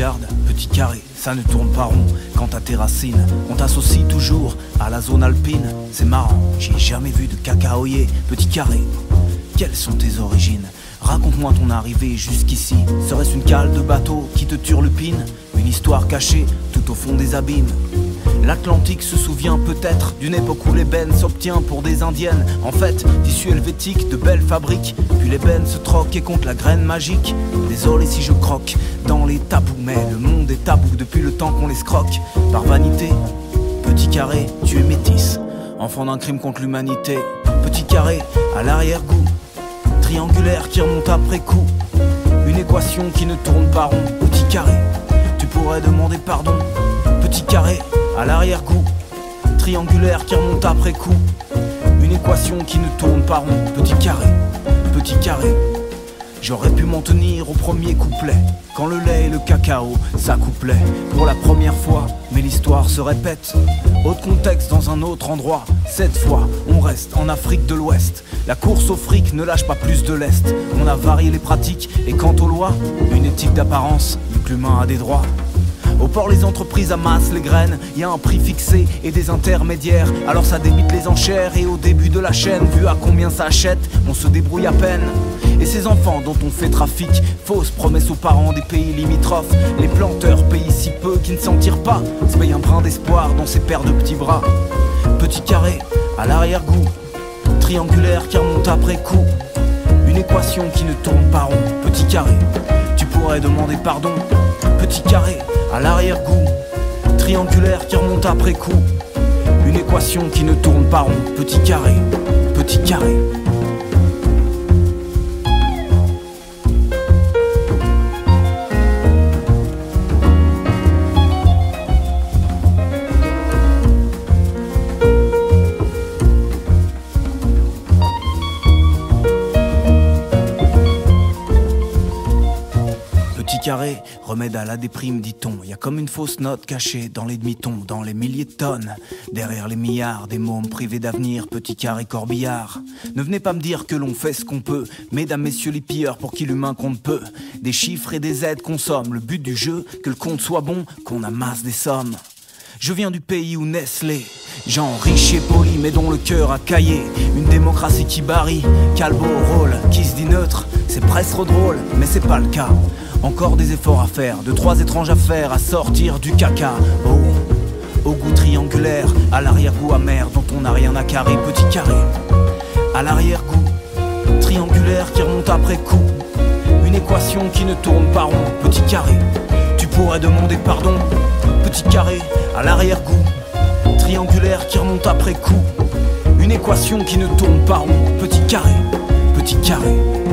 regarde, petit carré, ça ne tourne pas rond. Quant à tes racines, on t'associe toujours à la zone alpine. C'est marrant, j'ai jamais vu de cacaoyer, petit carré. Quelles sont tes origines? Raconte-moi ton arrivée jusqu'ici. Serait-ce une cale de bateau qui te turlupine? Une histoire cachée tout au fond des abîmes? L'Atlantique se souvient peut-être d'une époque où l'ébène s'obtient pour des indiennes. En fait, tissu helvétique de belles fabriques. Puis l'ébène se troque et compte la graine magique. Désolé si je croque dans les tabous, mais le monde est tabou depuis le temps qu'on les scroque. Par vanité, petit carré, tu es métisse, enfant d'un crime contre l'humanité. Petit carré, à l'arrière-goût, triangulaire qui remonte après coup. Une équation qui ne tourne pas rond. Petit carré, tu pourrais demander pardon. Petit carré, à l'arrière-goût, triangulaire qui remonte après coup. Une équation qui ne tourne pas rond. Petit carré, petit carré. J'aurais pu m'en tenir au premier couplet, quand le lait et le cacao s'accouplaient pour la première fois, mais l'histoire se répète. Autre contexte dans un autre endroit. Cette fois, on reste en Afrique de l'Ouest. La course au fric ne lâche pas plus de lest. On a varié les pratiques et quant aux lois, une éthique d'apparence, vu que l'humain a des droits. Au port, les entreprises amassent les graines. Y a un prix fixé et des intermédiaires. Alors ça débite les enchères et au début de la chaîne, vu à combien ça achète, on se débrouille à peine. Et ces enfants dont on fait trafic, fausses promesses aux parents des pays limitrophes. Les planteurs payent si peu qu'ils ne s'en tirent pas, se payent un brin d'espoir dans ces paires de petits bras. Petit carré, à l'arrière-goût, triangulaire qui remonte après coup. Une équation qui ne tourne pas rond. Petit carré, tu pourrais demander pardon. Petit carré, à l'arrière-goût, triangulaire qui remonte après coup. Une équation qui ne tourne pas rond. Petit carré, petit carré. Carré, remède à la déprime, dit-on. Y a comme une fausse note cachée dans les demi-tons, dans les milliers de tonnes. Derrière les milliards, des mômes privés d'avenir, petit carré corbillard. Ne venez pas me dire que l'on fait ce qu'on peut, mesdames, messieurs les pilleurs, pour qui l'humain compte peu. Des chiffres et des aides consomment, le but du jeu, que le compte soit bon, qu'on amasse des sommes. Je viens du pays où naissent les gens riches et polis, mais dont le cœur a caillé. Une démocratie qui barille, calbo au rôle, qui se dit neutre. C'est presque trop drôle, mais c'est pas le cas. Encore des efforts à faire, deux, trois étranges affaires à sortir du caca. Au goût triangulaire, à l'arrière-goût amer dont on n'a rien à carrer. Petit carré, à l'arrière-goût, triangulaire qui remonte après coup. Une équation qui ne tourne pas rond. Petit carré, tu pourrais demander pardon. Petit carré, à l'arrière-goût, triangulaire qui remonte après coup. Une équation qui ne tourne pas rond. Petit carré, petit carré.